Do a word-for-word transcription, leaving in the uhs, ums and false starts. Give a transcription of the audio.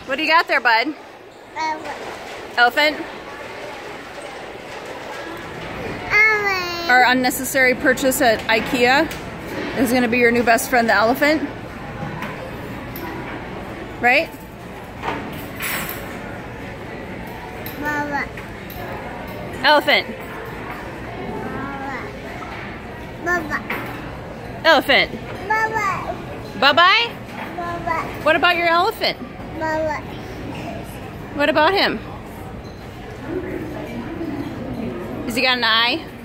What do you got there, bud? Elephant. Elephant? Elephant. Our unnecessary purchase at IKEA is going to be your new best friend, the elephant. Right? Baba. Elephant. Baba. Elephant. Baba. Bye-bye? Baba. What about your elephant? Baba. What about him? Has he got an eye?